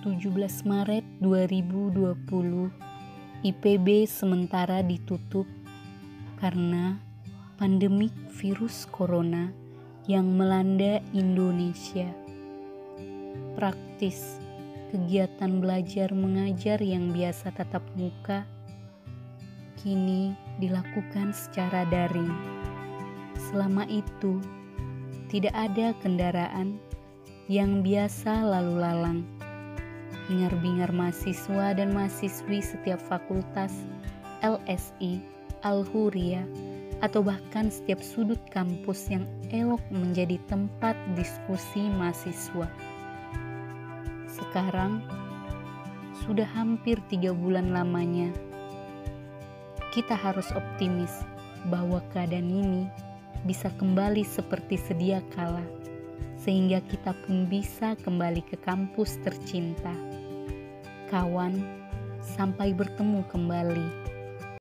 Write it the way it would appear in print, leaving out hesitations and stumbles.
17 Maret 2020, IPB sementara ditutup karena pandemik virus corona yang melanda Indonesia. Praktis, kegiatan belajar mengajar yang biasa tatap muka kini dilakukan secara daring. Selama itu, tidak ada kendaraan yang biasa lalu lalang. Hingar-bingar mahasiswa dan mahasiswi setiap fakultas, LSI, Al-Huriyah, atau bahkan setiap sudut kampus yang elok menjadi tempat diskusi mahasiswa. Sekarang, sudah hampir 3 bulan lamanya. Kita harus optimis bahwa keadaan ini bisa kembali seperti sedia kala, sehingga kita pun bisa kembali ke kampus tercinta. Kawan, sampai bertemu kembali.